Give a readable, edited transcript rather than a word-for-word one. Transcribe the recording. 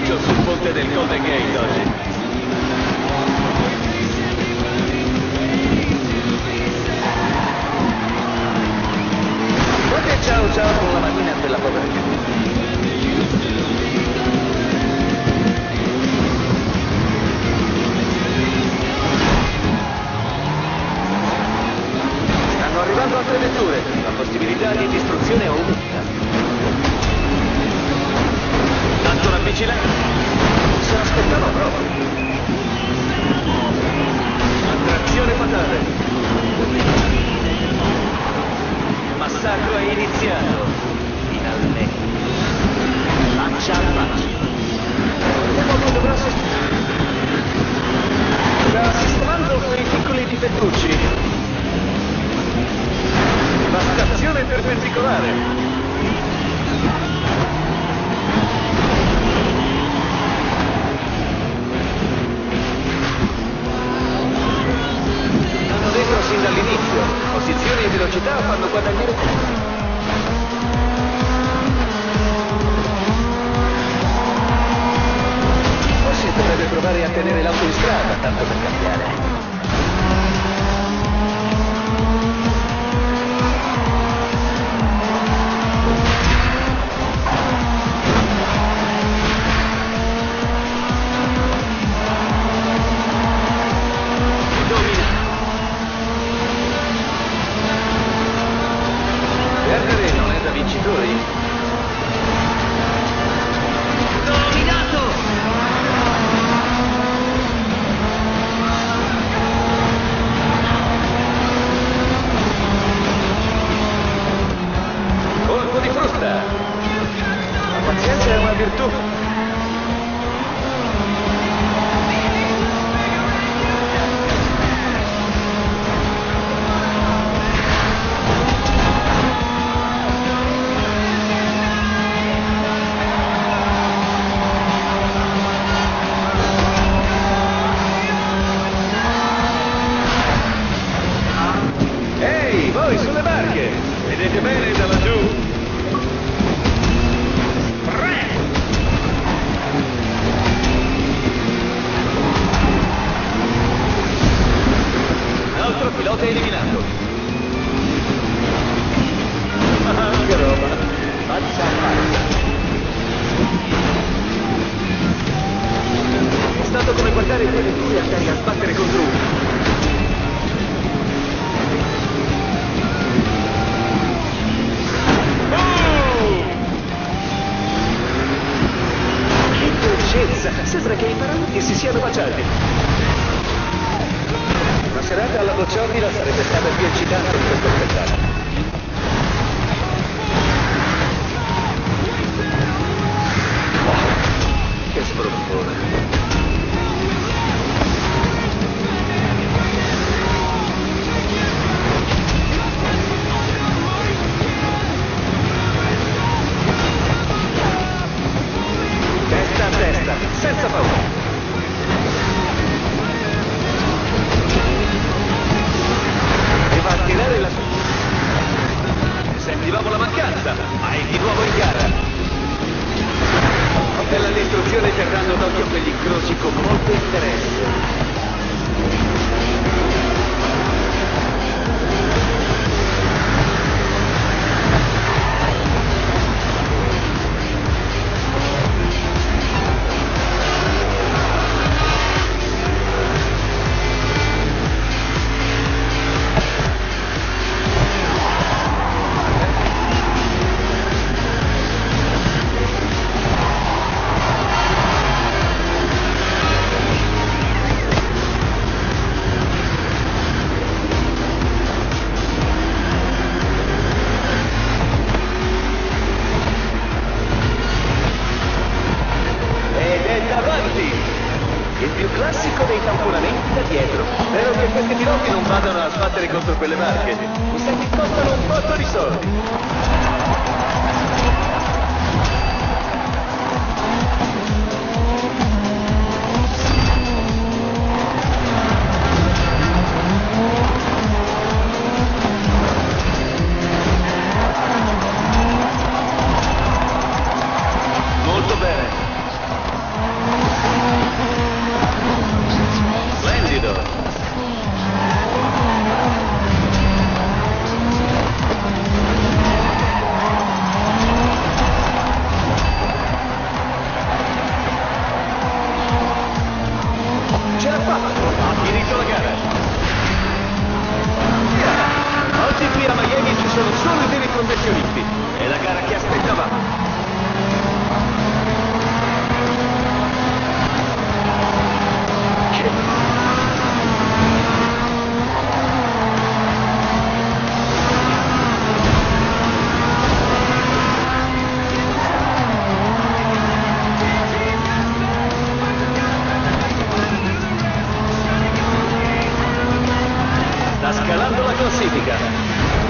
pomeriggio sul ponte del Golden Gate oggi. Guarda, ciao ciao con la manina a quella povera gente. Stanno arrivando altre vetture, la possibilità di distruzione aumenta. Tanto la vigilante se l'aspettava proprio. Attrazione fatale. Il massacro è iniziato. Finalmente. Faccia a faccia. Vediamo che dovrà sta sistemando quei piccoli difettucci. Devastazione perpendicolare. Dentro sin dall'inizio. Posizione e velocità fanno guadagnare tempo. Forse dovrebbe provare a tenere l'auto in strada, tanto per cambiare. Perdere non è da vincitori. Dominato! Colpo di frusta. La pazienza è una virtù. Voi sulle barche! Vedete bene da laggiù? Un altro pilota eliminato. Ah, che roba! Faccia a faccia. È stato come guardare due vetture a terra sbattere contro uno. Sembra che i paraocchi si siano baciati. Una serata alla bocciofila sarebbe stata più eccitante di questo spettacolo. Che sbronzone. Senza paura. E va a tirare la... Sentivamo la mancanza, ma è di nuovo in gara. Nella distruzione terranno d'occhio quegli incroci con molto interesse. Il più classico dei tamponamenti da dietro. Spero che questi piloti non vadano a sbattere contro quelle barche. Mi sa che costano un botto di soldi. Molto bene. classifica.